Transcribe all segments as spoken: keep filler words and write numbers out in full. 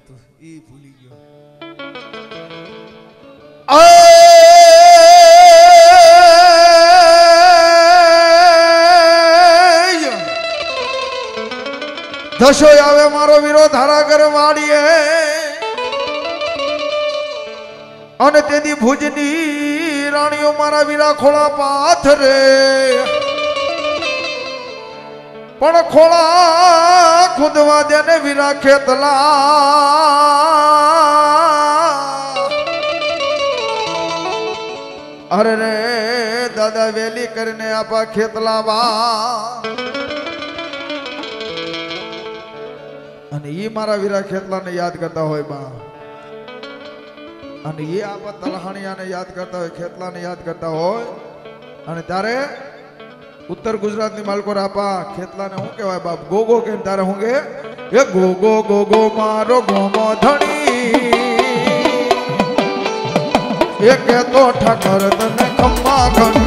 तो ई भूली गयो दशो आवे मारो वीरो धारा कर वाड़िए अने तेदी भुजनी राणियों मारा वीरा खोला पाथरे पण खोला खुदवा देने वीरा खेतला अरे रे दादा वेली करने आपा खेतला बा अने ये मारा वीरा खेतला ने याद करता होय बा अने ये आपा तलहाणिया ने याद करता होय खेतला ने याद करता होय अने तारे उत्तर गुजरात नी मालको आपा खेतला ने हूँ कहवाय बाप गोगो के तारे होंगे ये गोगो गोगो मारो गोमो धणी ये के तो ठकर तने खम्मा घणी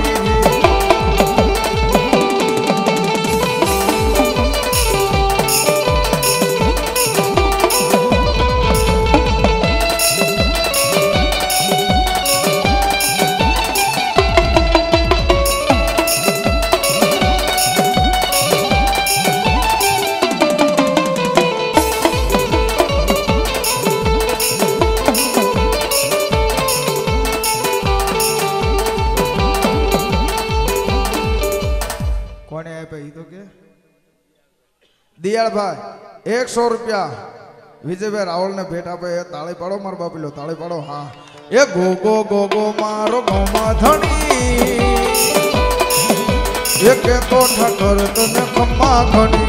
दियाल भाई एक सौ रुपया विजय भाई राहुल ने भेटा पे ताली पाड़ो मार बापी लो ताली पाड़ो हाँ ये गोगो गोगो मारो गोमा धनी ये के तो ठकर तने खम्मा घनी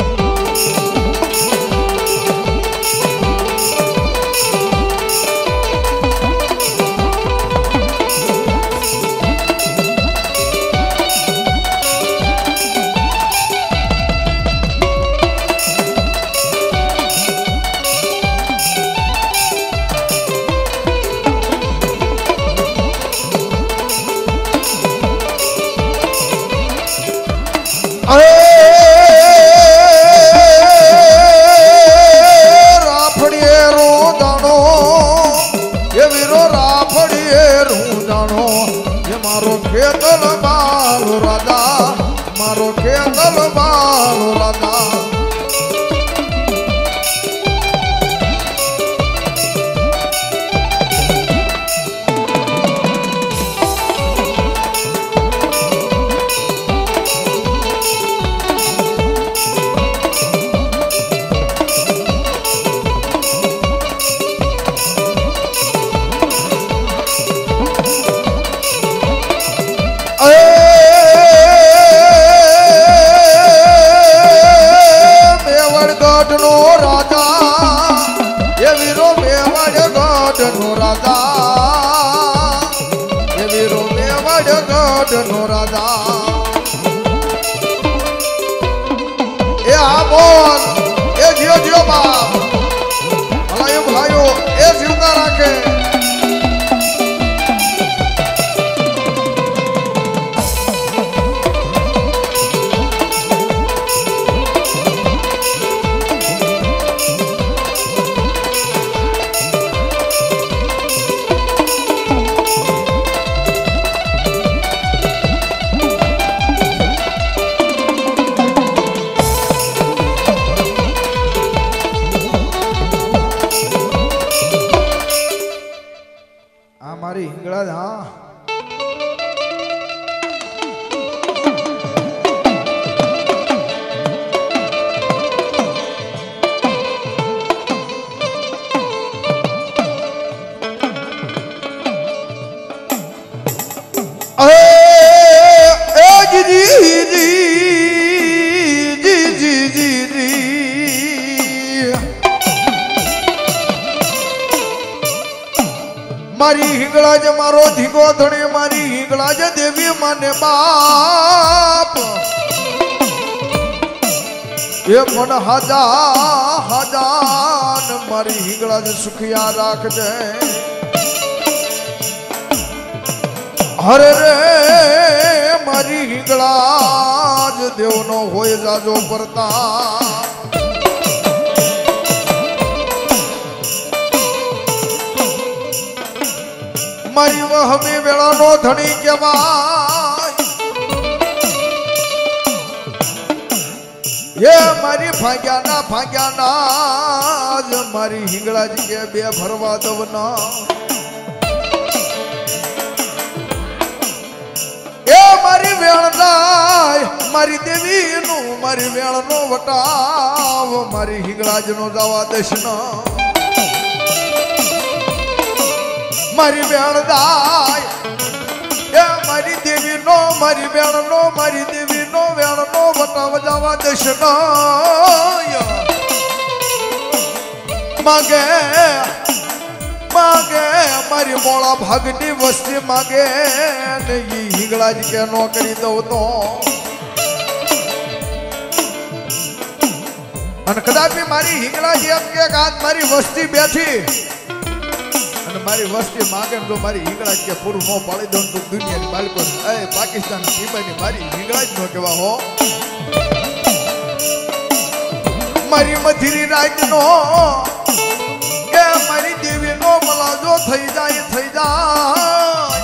मारी हिंगलाज मारो धिगो धणी मारी हिंगलाज देवी माने बाप ये मन हजा हजान मारी हिंगलाज सुखिया राख दे हरे रे मारी हिंगलाज देवनो होय जाजो प्रताप મારી વહમી વેળાનો ધણી કહેવાય એ મારી ભાગ્યાના ભાગ્યાના જ મારી હિંગળાજી કે બે ભરવા દવના એ મારી વેળનાય મારી દેવીનું મારી વેળનો વટાવ મારી હિંગળાજનો જવા દશના મારી વેળદાય એ મારી દેવીનો મારી વેળનો મારી દેવીનો વેળનો વટાવ જવા દશના માગે मागे मारी मोड़ा भागनी वस्ती मागे नहीं हिंगड़ाज के नौकरी दो तो अन कदापि मारी हिंगड़ाज एम के हाथ मारी वस्ती बैठी अन मारी वस्ती मागे तो मारी हिंगड़ाज के पूर्व नो पाड़ी दो तो दुनिया की बालको ए पाकिस्तान की बनी मारी हिंगड़ाज नो केवा हो मारी मधुरी राज नो के मारी देवी नो मलाजो થઈ જાય થઈ જાય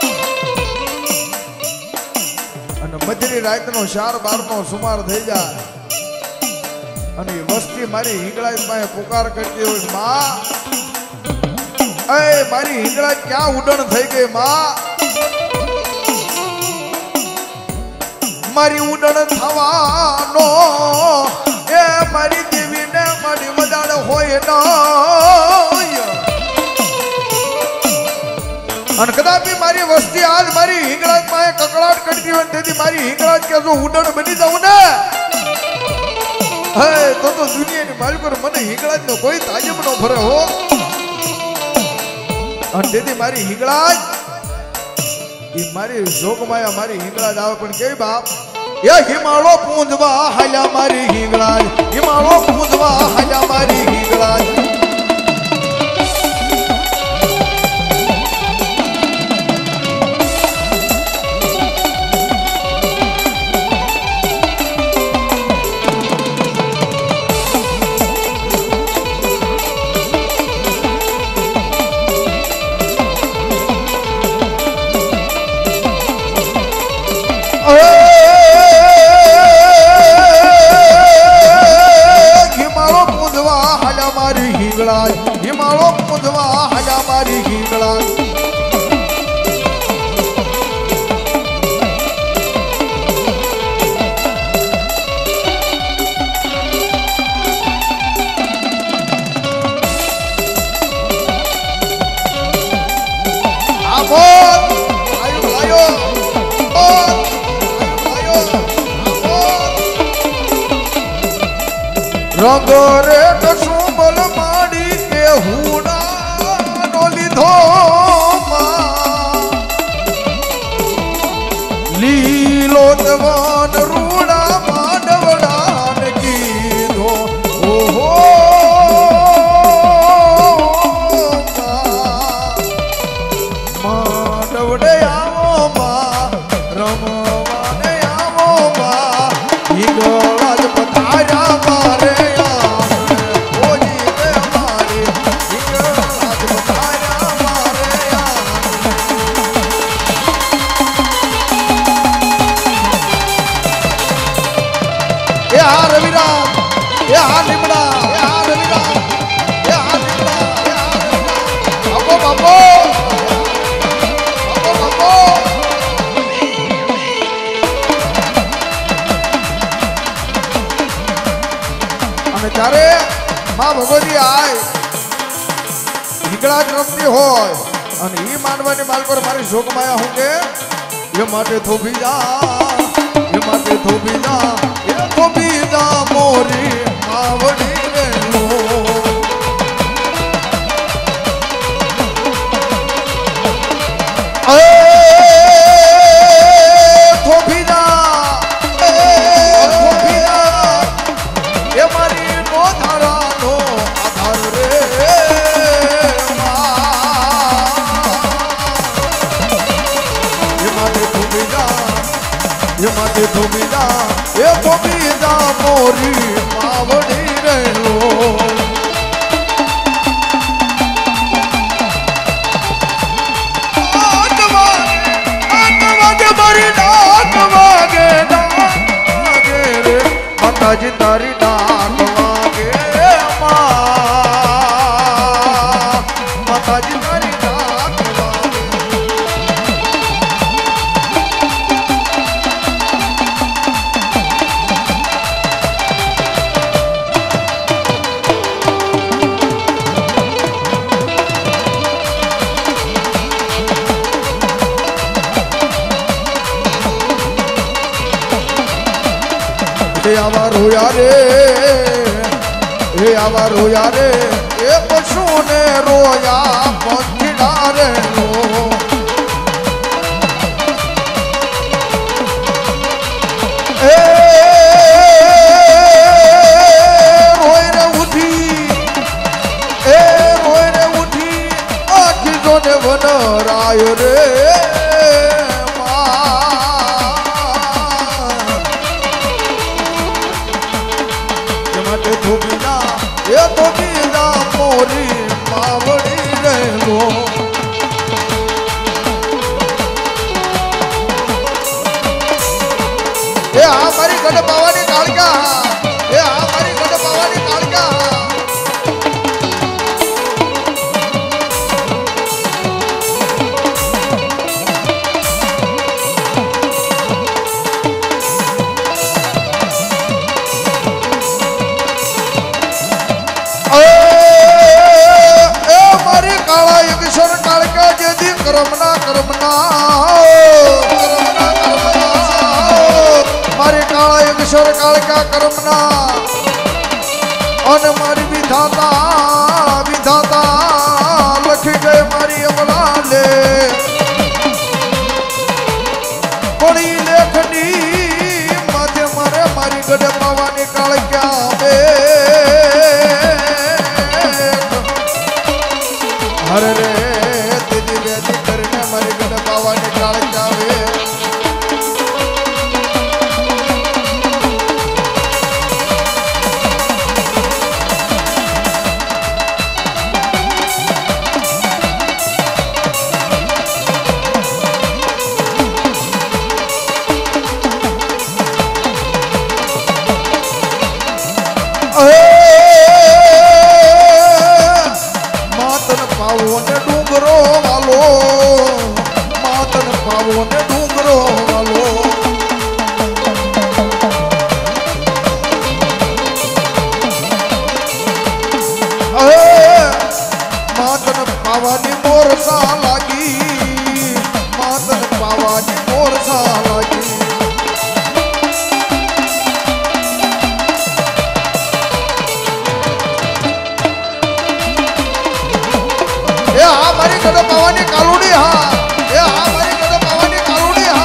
અને મધરી રાતનો ચાર બાર નો સુમાર થઈ જાય અને વસ્તી મારી હિંગળાજ પાસે પુકાર કરતી હોય માં એ મારી હિંગળાજ ક્યાં ઉડણ થઈ ગઈ માં મારી ઉડણ થવાનો એ મારી દેવીને મારી મદાડ હોય ન અને કદાપી મારી વસ્તી આજ મારી હિંગળાજ માં કકડાટ કરતી હોય તેથી મારી હિંગળાજ કે જો ઉડણ બની જાઉં ને હે તો તો દુનિયાની માલિક પર મને હિંગળાજ નો કોઈ તાજબ નો ભરે હો અને તેથી મારી હિંગળાજ ઈ મારી જોગમાયા મારી હિંગળાજ આવે પણ કે બાપ એ હિમાળો પૂંજવા હાલ્યા મારી હિંગળાજ હિમાળો પૂંજવા હાલ્યા મારી હિંગળાજ हिमालो पुजवा हजा मारी हिंगळाज आबो आयो आयो ओ आयो आबो रंग रे कसुमल माडी के हुड़ा नो लीधो लीलो जवान रूड़ा माडवड़ा ने कीधो ओहो माडवड़े आवो मा रमवाने आवो मा हिंगळाज पधार्या मारे ત્યારે માં ભગવતી આય હિંગળાજ રમતી હોય અને ઈ માનવાની માલ પર મારી શોકમાયા હું કે એ માટે થોભી જા એ માટે થોભી જા એ થોભી જા મોરી આવડી રે લો એ થોભી જા એ થોભી જા એ મારી ये माते धोबीदा ये धोबीदा मोरी पावड़ी रे માતાજી તારી ડાક વાગે માતાજી તારી ડાક વાગે हे आवा रोया रे हे आवा रोया रे ए पशु ने रोया पंछीड़ा रे लो ए रोए रे उठी ए रोए रे उठी आखी जो ने वन राय रे ये तो बीना मोरी मावड़ी रे लो ये हमारी गढ़ पावानी कालिका ये हमारी गढ़ पावानी कालिका करमना करमना करमना करमना मारी काला ईश्वर काल का करमना और मारी विधाता विधाता लखी गए मारी अमला ले बड़ी लेखनी मध्य मारे मारी गढ़ पावानी काल क्या बे हरे रे मातन पावो ने डूंगरो वालो मातन पावो ने डूंगरो वालो मातन पावानी मोरसा लागी मातन पावानी मोरसा लागी ये हमारी गढ़ पावानी कालूड़ी हाँ ये हमारी गढ़ पावानी कालूड़ी हाँ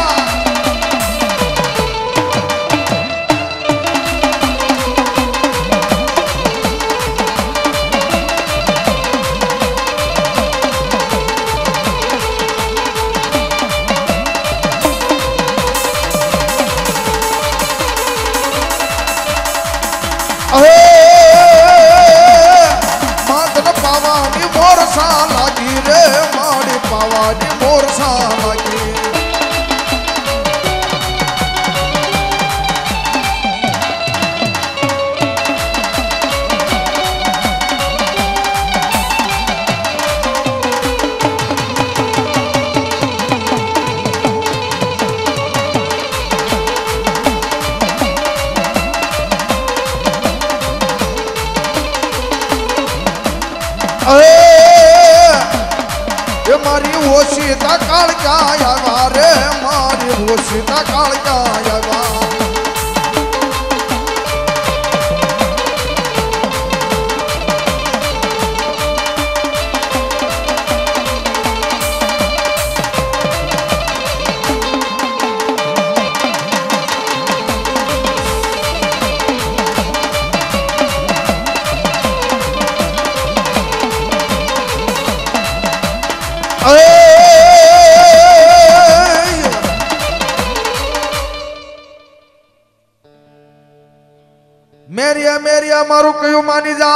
मातन पावानी मोरसा लागी रे माड़ी पावानी मोरसा लागी ये मारी वो सीता काल क्या आया रे मारी वो सीता काल क्या आया मेरिया मेरिया मारू क्यों मानी जा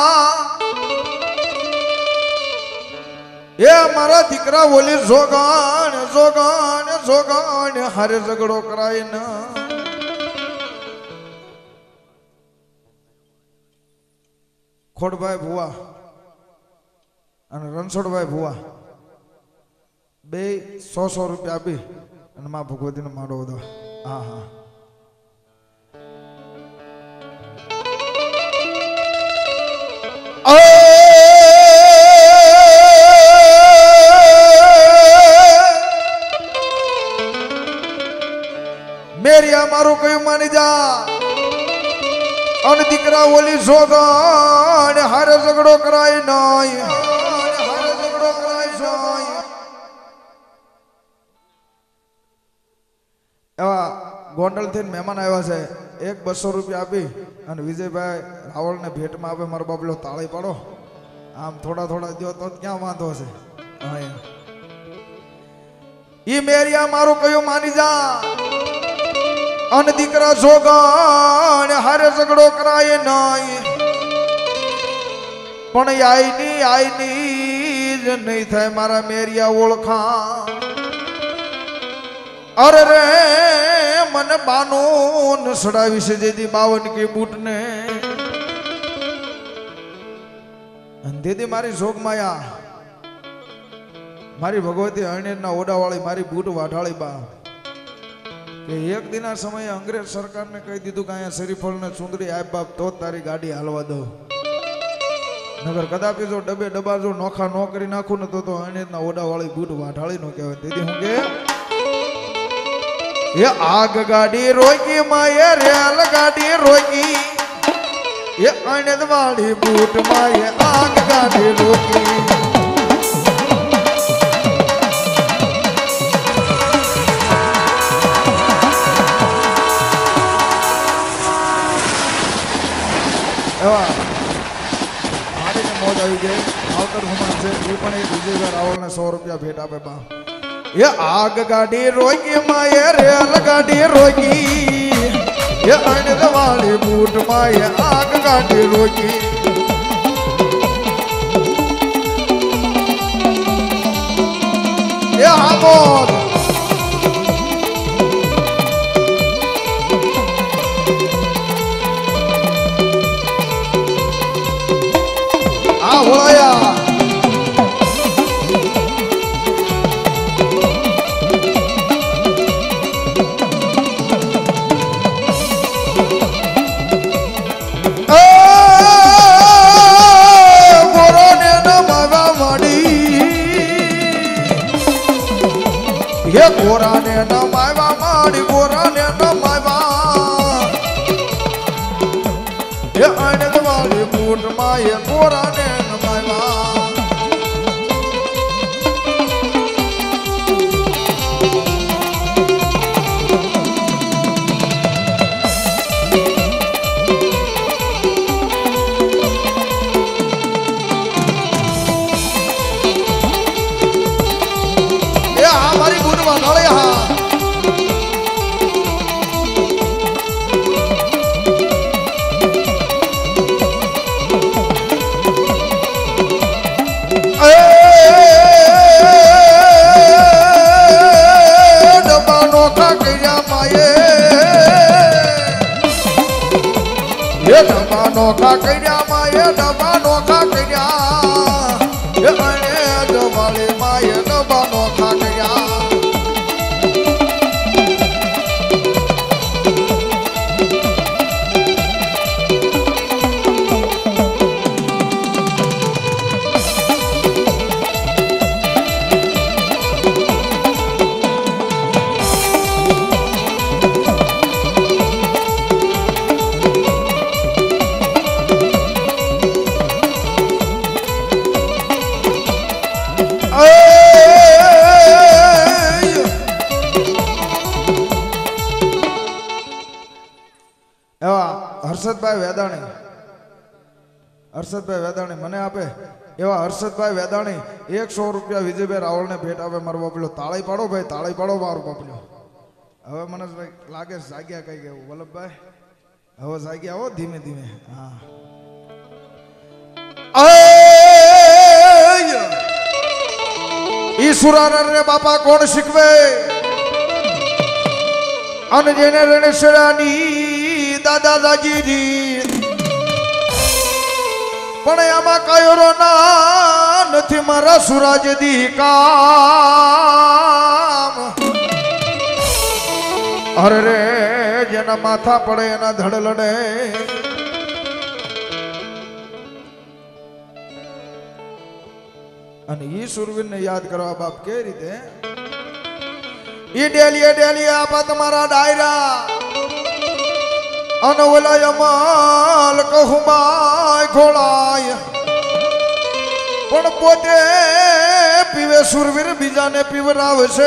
ये मारा दीकरा बोली जोगान जोगान जोगान हरे झगड़ो कराए ना खोड़भाई भुआ અને રણછોડભાઈ ભુવા બે સો સો રૂપિયા આપી અને માં ભગવતીનો માળો બધો હા હા મેરી અમારું કયું માની जा અને દીકરા ઓલી સોગણ હારે ઝઘડો કરાય નહીં હારે ઝઘડો કરાય નહીં એવા ગોંડલ થી મહેમાન આવ્યા છે એક બસો રૂપિયા આપી અને વિજયભાઈ રાવળને ભેટમાં આપે મારો બાબલો તાળી પાડો આમ થોડા થોડા દો તો ક્યાં વાંધો છે ઈ મેરિયા મારું કયું માની जा अन दीकरा सोगण हारे झगड़ो कराए नहीं पण आई नी आई नी नहीं थे मारा मेरिया ओळखा अरे रे मन बानो नसड़ावी से दीदी बावन के बूट ने दीदी मारी जोग माया मारी भगवती अणेर ना ओडा वाली मारी बूट वाढाળી बा કે એક દિના સમયે અંગ્રેજ સરકારને કહી દીધું કે અહીંયા શરીફળ ને સુંદરી આપ બાપ તો તારી ગાડી હાલવા દો નગર કદાપી જો ડબે ડબા જો નોખા નો કરી નાખું ને તો તો અણેરના ઓડા વાળી બૂટ વાઢાળી નો કહેવાય તેથી હું કે એ આગ ગાડી રોકી માએ રેલ ગાડી રોકી એ અણેદ વાળી બૂટ માએ આગ ગાડી રોકી सौ रुपया भेट आपे बा ये आग गाड़ी रोकी माए रेल गाड़ी रोकी ये अणद वाली बूट माए आग गाड़ी रोकी ये आमोद आ होया ये गोरा ने न मायवा माड़ी गोरा ने न मायवा ये अणद वाली बूट माये गोरा ने न मायवा नोखा करिया माये डबा नोखा करिया ये अणे डबाले माये डबा नोखा करिया हर्षदभाई वेदाणी हर्षदभाई वेदाणी मने आपे एवा हर्षदभाई वेदाणी एक सौ रुपया विजयभाई रावल ने भेट आपे मारो बापलो ताળી पाड़ो भाई ताળી पाड़ो मारो बापलो હવે મનસભાઈ લાગે જાગ્યા કઈ ગયું વલ્લભભાઈ હવે જાગ્યા હો ધીમે ધીમે હા ઈશ્વરાનર રે બાપા કોણ શીખવે અને જેને રેણે શેરાની दादा दागी जी પણ આમાં કાયરો ના નથી મારા સુરાજ દી કામ અરે રે જેના માથા પડે એના ધડ લડે અને ઈ સુરવીરને યાદ કરવા બાપ કે રીતે ઈ ડેલીએ ડેલીએ આપા તમારા ડાયરા અને ઓલા અમલ કહુમાય ખોળાય પણ પોતે પીવે સુરવીર બીજાને પીવરાવશે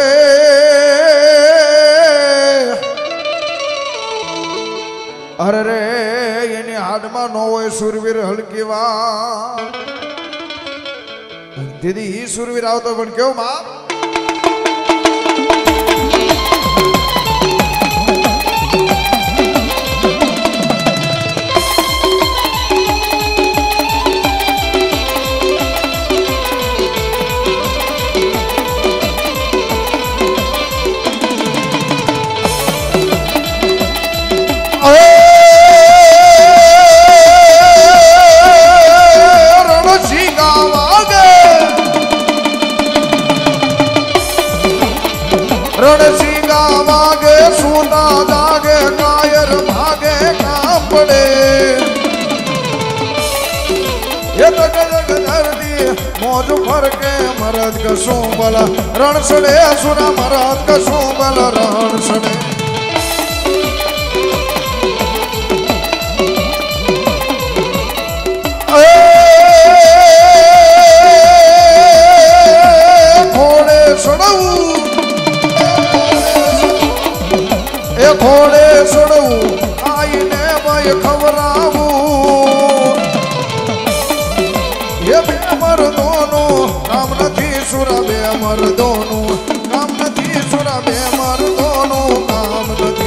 અરે રે એની હાડમાં ન હોય સુરવીર હલકીવા દીદી ઈ સુરવીર આવતો પણ કેવું બાપ रणसिंगा वागे सूना जागे कायर भागे काम पड़े ये तक जग धरती मौज भर के मरद कसू बला रण सड़े सुना मरद कसू बला रण सड़े घोड़े सड़ऊ ए घोड़े सड़ऊ आईने भाई खबरावू ये बे मर्दों काम नथी सुरा बे मर्दों काम नथी सुरा बे मर्दों काम नथी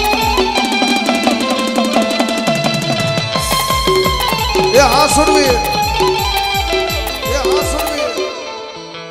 ये हाँ सुरवीर